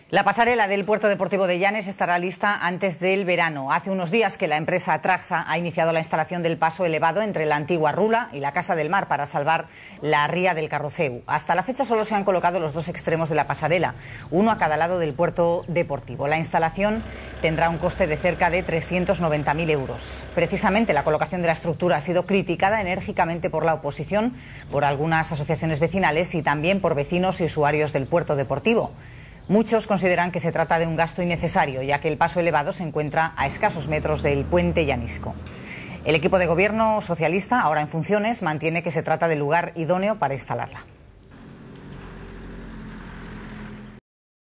La pasarela del Puerto Deportivo de Llanes estará lista antes del verano. Hace unos días que la empresa Traxa ha iniciado la instalación del paso elevado entre la antigua Rula y la Casa del Mar para salvar la ría del Carroceu. Hasta la fecha solo se han colocado los dos extremos de la pasarela, uno a cada lado del Puerto Deportivo. La instalación tendrá un coste de cerca de 390.000 euros. Precisamente la colocación de la estructura ha sido criticada enérgicamente por la oposición, por algunas asociaciones vecinales y también por vecinos y usuarios del Puerto Deportivo. Muchos consideran que se trata de un gasto innecesario, ya que el paso elevado se encuentra a escasos metros del puente llanisco. El equipo de gobierno socialista, ahora en funciones, mantiene que se trata del lugar idóneo para instalarla.